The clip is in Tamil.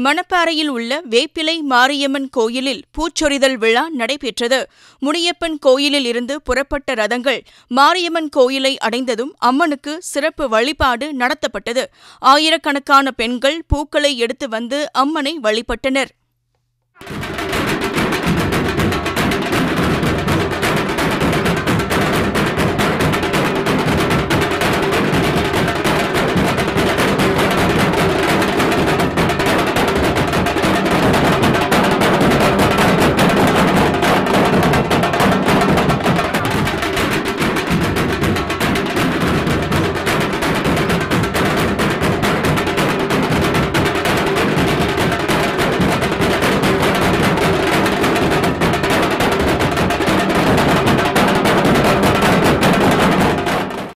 மணப்பாறையில் உள்ள வேப்பிலை மாரியம்மன் கோயிலில் பூச்சொரிதல் விழா நடைபெற்றது. முனியப்பன் கோயிலில் இருந்து புறப்பட்ட ரதங்கள் மாரியம்மன் கோயிலை அடைந்ததும் அம்மனுக்கு சிறப்பு வழிபாடு நடத்தப்பட்டது. ஆயிரக்கணக்கான பெண்கள் பூக்களை எடுத்து வந்து அம்மனை வழிபட்டனர்.